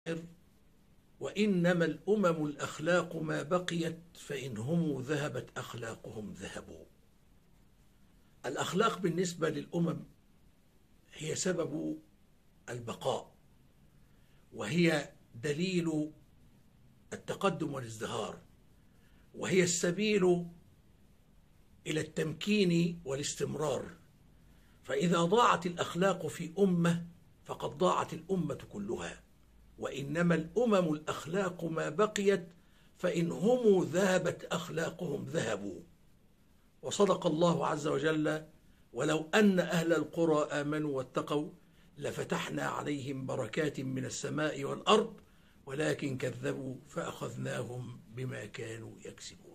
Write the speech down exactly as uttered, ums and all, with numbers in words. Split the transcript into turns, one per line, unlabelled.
وإنما الأمم الأخلاق ما بقيت فإن هم ذهبت أخلاقهم ذهبوا. الأخلاق بالنسبة للأمم هي سبب البقاء، وهي دليل التقدم والازدهار، وهي السبيل إلى التمكين والاستمرار. فإذا ضاعت الأخلاق في أمة فقد ضاعت الأمة كلها. وإنما الأمم الأخلاق ما بقيت فإن هم ذهبت أخلاقهم ذهبوا. وصدق الله عز وجل: ولو أن أهل القرى آمنوا واتقوا لفتحنا عليهم بركات من السماء والأرض ولكن كذبوا فأخذناهم بما كانوا يكسبون.